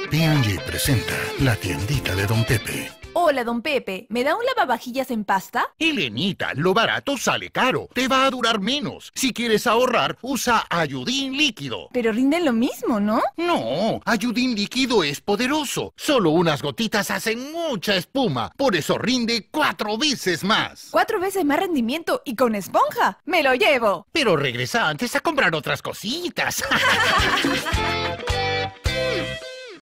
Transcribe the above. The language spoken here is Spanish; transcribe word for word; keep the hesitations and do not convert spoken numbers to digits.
P and G presenta la tiendita de Don Pepe. Hola, Don Pepe, ¿me da un lavavajillas en pasta? Elenita, lo barato sale caro. Te va a durar menos. Si quieres ahorrar, usa Ayudín líquido. Pero rinden lo mismo, ¿no? No, Ayudín líquido es poderoso. Solo unas gotitas hacen mucha espuma. Por eso rinde cuatro veces más. Cuatro veces más rendimiento y con esponja. ¡Me lo llevo! Pero regresa antes a comprar otras cositas.